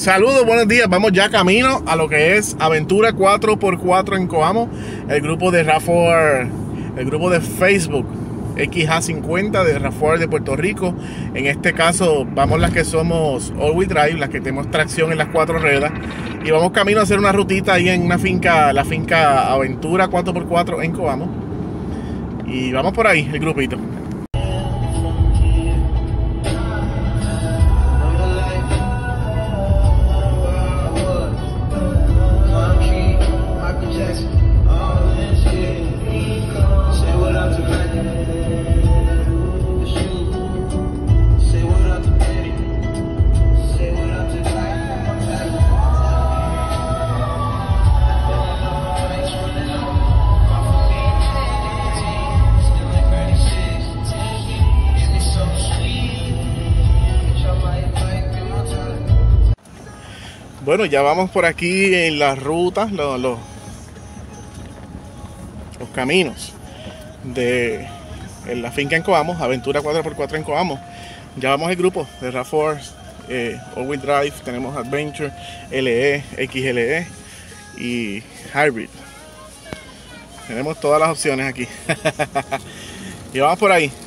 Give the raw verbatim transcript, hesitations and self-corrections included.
Saludos, buenos días. Vamos ya camino a lo que es Aventura cuatro por cuatro en Coamo. El grupo de RAV4, el grupo de Facebook X A cincuenta de RAV4 de Puerto Rico. En este caso vamos las que somos all-wheel drive, las que tenemos tracción en las cuatro ruedas. Y vamos camino a hacer una rutita ahí en una finca, la finca Aventura cuatro por cuatro en Coamo. Y vamos por ahí, el grupito. Bueno, ya vamos por aquí en las rutas, los, los, los caminos de en la finca en Coamo, Aventura cuatro por cuatro en Coamo. Ya vamos el grupo de RAV4, eh, all-wheel drive, tenemos Adventure, L E, X L E y Hybrid. Tenemos todas las opciones aquí. Y vamos por ahí.